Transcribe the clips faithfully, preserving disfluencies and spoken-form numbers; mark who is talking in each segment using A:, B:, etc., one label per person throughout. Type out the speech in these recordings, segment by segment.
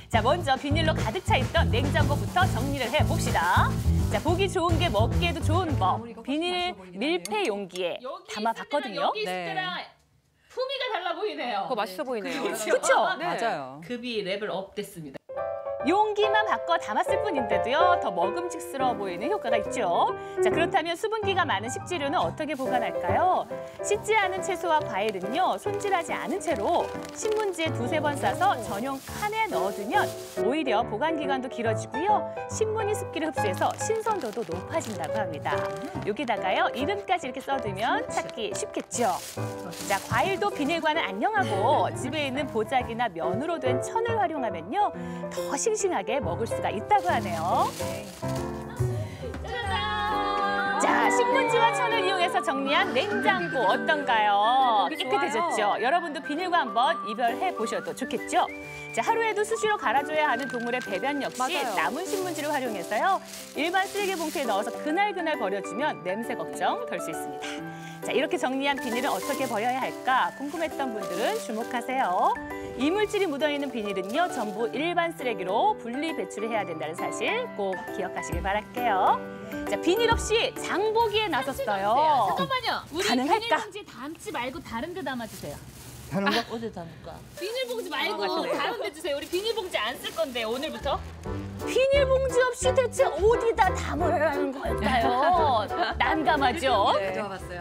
A: 자, 먼저 비닐로 가득 차 있던 냉장고부터 정리를 해봅시다. 자, 보기 좋은 게 먹기에도 좋은 법. 비닐 밀폐 용기에 담아봤거든요.
B: 여기 있을 때랑 품위가 달라 보이네요.
C: 그거 맛있어 보이네요.
A: 그렇죠?
C: 네. 맞아요.
B: 급이 레벨업 됐습니다.
A: 용기만 바꿔 담았을 뿐인데도요, 더 먹음직스러워 보이는 효과가 있죠. 자, 그렇다면 수분기가 많은 식재료는 어떻게 보관할까요? 씻지 않은 채소와 과일은요, 손질하지 않은 채로 신문지에 두세 번 싸서 전용 칸에 넣어두면 오히려 보관 기간도 길어지고요, 신문이 습기를 흡수해서 신선도도 높아진다고 합니다. 여기다가요, 이름까지 이렇게 써두면 찾기 쉽겠죠. 자, 과일도 비닐과는 안녕하고 집에 있는 보자기나 면으로 된 천을 활용하면요, 더 싱싱하게 먹을 수가 있다고 하네요. 짜잔! 자, 신문지와 천을 이용해서 정리한 냉장고 어떤가요? 깨끗해졌죠? 여러분도 비닐과 한번 이별해 보셔도 좋겠죠? 자, 하루에도 수시로 갈아줘야 하는 동물의 배변 역시
C: 맞아요.
A: 남은 신문지를 활용해서요, 일반 쓰레기 봉투에 넣어서 그날그날 버려주면 냄새 걱정 덜 수 있습니다. 자, 이렇게 정리한 비닐은 어떻게 버려야 할까 궁금했던 분들은 주목하세요. 이물질이 묻어있는 비닐은요, 전부 일반 쓰레기로 분리 배출을 해야 된다는 사실 꼭 기억하시길 바랄게요. 자, 비닐 없이 장보기에 나섰어요.
B: 잠깐만요. 우리
A: 가능할까?
B: 비닐봉지 담지 말고 다른 데 담아주세요.
D: 다른 거?
B: 어디 담을까? 비닐봉지 말고
C: 가시네요.
B: 다른 데 주세요. 우리 비닐봉지 안 쓸 건데 오늘부터.
A: 비닐봉지 없이 대체 어디다 담으라는 걸까요? 난감하죠?
C: 네. 가져와봤어요.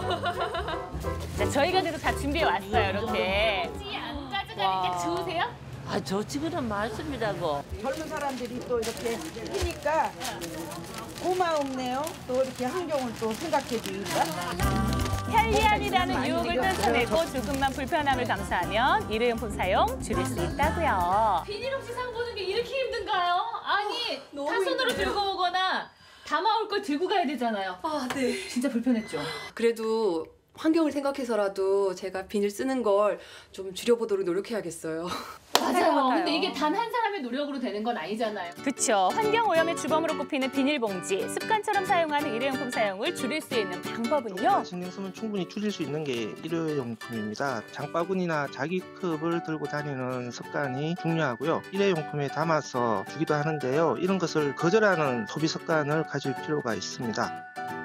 A: 자, 저희가 그래도 다 준비해 왔어요, 이렇게.
B: 봉지 안 가져가니까 주세요?
E: 아, 저 지금은 많습니다고.
F: 젊은 사람들이 또 이렇게 하니까 고마움네요. 또 이렇게 환경을 또 생각해 주니까.
A: 편리함이라는 유혹을 떨쳐내고 조금만 불편함을 감수하면 일회용품 사용 줄일 수 있다고요.
B: 비닐 없이 상 보는 게 이렇게 힘든가요? 아니, 한 손으로 들고 오거나 담아올 걸 들고 가야 되잖아요.
C: 아, 네.
B: 진짜 불편했죠?
C: 그래도 환경을 생각해서라도 제가 비닐 쓰는 걸 좀 줄여보도록 노력해야겠어요.
B: 맞아요. 근데 이게 단 한 사람의 노력으로 되는 건 아니잖아요.
A: 그쵸. 환경오염의 주범으로 꼽히는 비닐봉지. 습관처럼 사용하는 일회용품 사용을 줄일 수 있는 방법은요?
D: 신경쓰면 충분히 줄일 수 있는 게 일회용품입니다. 장바구니나 자기 컵을 들고 다니는 습관이 중요하고요. 일회용품에 담아서 주기도 하는데요. 이런 것을 거절하는 소비 습관을 가질 필요가 있습니다.